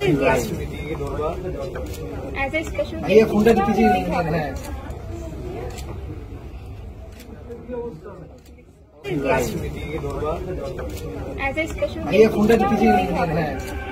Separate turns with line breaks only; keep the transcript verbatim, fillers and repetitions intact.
As a special
ये फुंडा की पीछे है
As a special
ये फुंडा की पीछे है